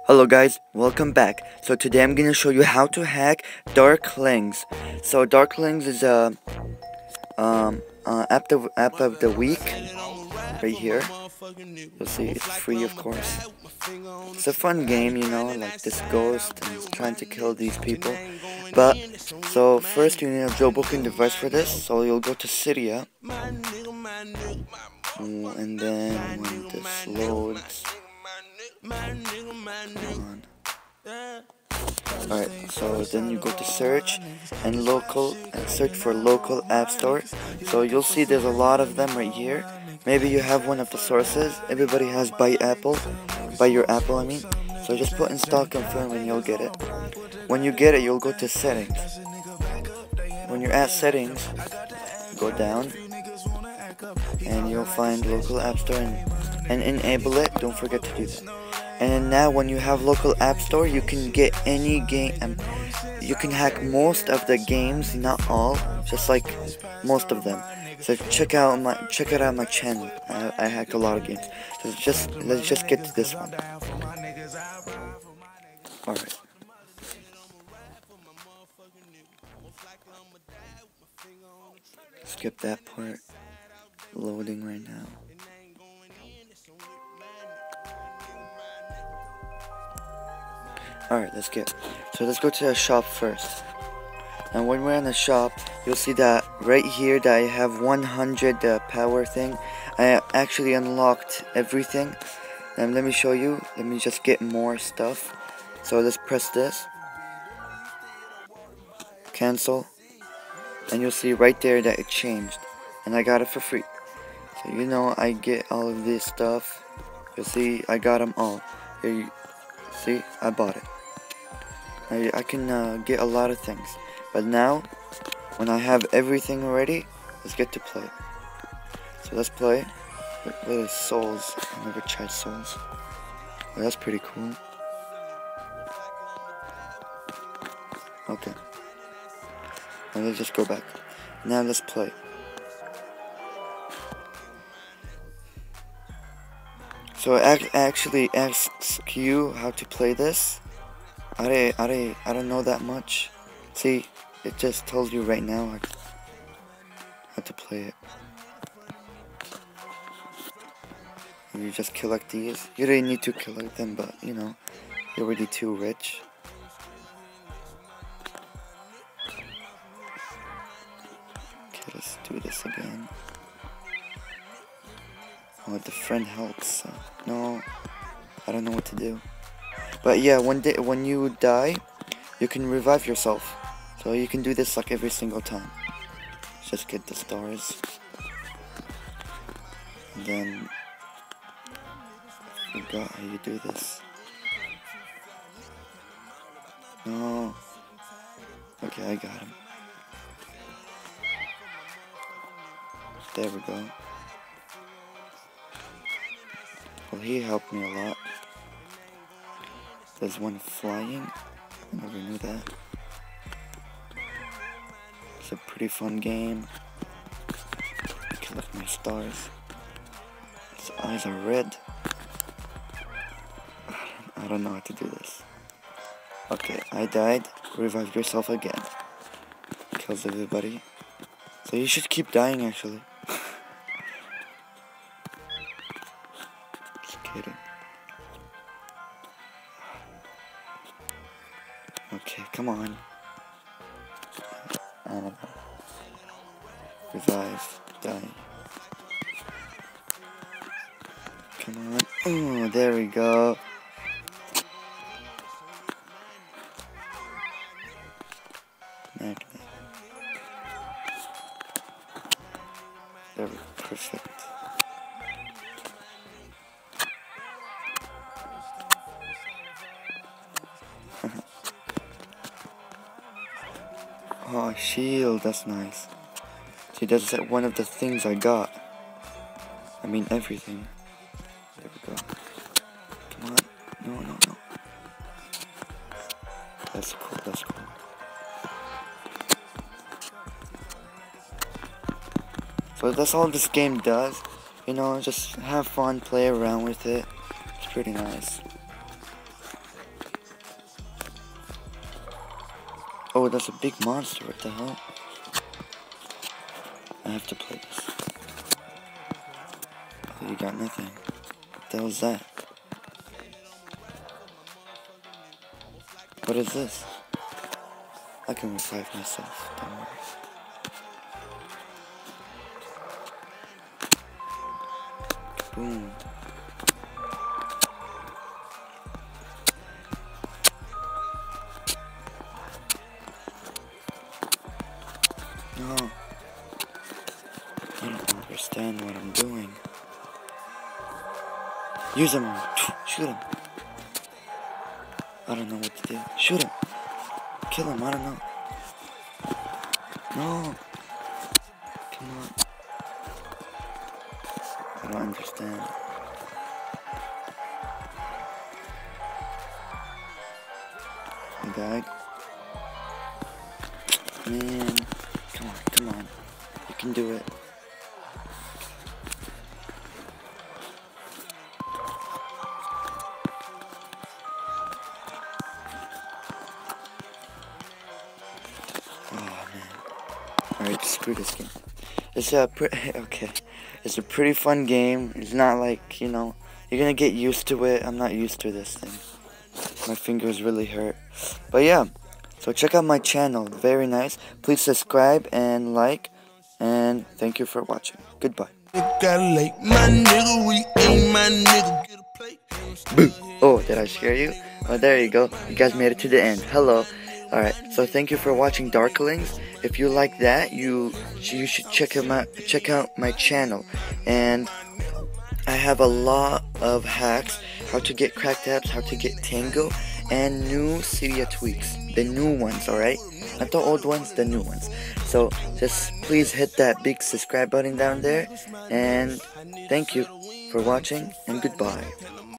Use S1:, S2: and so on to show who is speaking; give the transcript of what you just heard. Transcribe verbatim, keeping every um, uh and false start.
S1: Hello guys, welcome back. So today I'm gonna show you how to hack Darklings. So Darklings is a um uh, app the app of the week right here. You'll see it's free, of course. It's a fun game, you know, like this ghost and trying to kill these people. But so first you need a jailbroken device for this. So you'll go to Cydia, and then when this loads. On. Alright, so then you go to search and local and search for local app store. So you'll see there's a lot of them right here. Maybe you have one of the sources. Everybody has buy Apple, buy your Apple I mean. So just put install confirm and you'll get it. When you get it, you'll go to settings. When you're at settings, go down and you'll find local app store and, and enable it. Don't forget to do that. And now when you have local app store, you can get any game, um, you can hack most of the games, not all, just like most of them. So check out my check it out my channel. I, I hack a lot of games. So just let's just get to this one. Alright. Skip that part. Loading right now. Alright, let's get. So let's go to the shop first. And when we're in the shop, you'll see that right here that I have one hundred uh, power thing. I actually unlocked everything. And let me show you. Let me just get more stuff. So let's press this. Cancel. And you'll see right there that it changed. And I got it for free. So you know I get all of this stuff. You'll see I got them all. Here you see, I bought it. I, I can uh, get a lot of things. But now, when I have everything already, let's get to play. So let's play. What is Souls? I never tried Souls. Oh, that's pretty cool. Okay. Now let's just go back. Now let's play. So it actually asks you how to play this. I don't, I don't, I don't know that much. See, it just tells you right now how to, how to play it. And you just collect these. You don't need to collect them, but you know, you're already too rich. Okay, let's do this again. Oh, the friend helps. So no, I don't know what to do. But yeah, one day when you die, you can revive yourself. So you can do this like every single time. Just get the stars. And then I forgot how you do this. No. Okay, I got him. There we go. Well, he helped me a lot. There's one flying. I never knew that. It's a pretty fun game. Collect my stars. His eyes are red. I don't know how to do this. Okay, I died. Revive yourself again. Kills everybody. So you should keep dying actually. Just kidding. Okay, come on. I don't know. Revive. Die. Come on. Oh, there we go. Magnet. There we go. Perfect. Oh, shield, that's nice. See, that's one of the things I got. I mean, everything. There we go. Come on. No, no, no. That's cool, that's cool. So that's all this game does. You know, just have fun, play around with it. It's pretty nice. Oh, that's a big monster. What the hell? I have to play this. Oh, you got nothing. What the hell is that? What is this? I can revive myself. Don't worry. Boom. No. I don't understand what I'm doing. Use him. Shoot him. I don't know what to do. Shoot him. Kill him. I don't know. No. Come on. I don't understand. I died. Man. Come on. Come on. You can do it. Oh man. Alright, screw this game. It's a pretty, okay. It's a pretty fun game. It's not like, you know, you're gonna get used to it. I'm not used to this thing. My fingers really hurt. But yeah, so check out my channel. Very nice. Please subscribe and like. And thank you for watching. Goodbye. Boo! Oh, did I scare you? Oh, there you go. You guys made it to the end. Hello. Alright, so thank you for watching Darklings. If you like that, you you should check out my check out my channel. And I have a lot of hacks, how to get cracked apps, how to get Tango, and new Cydia tweaks. The new ones, alright? Not the old ones, the new ones. So just please hit that big subscribe button down there. And thank you for watching, and goodbye.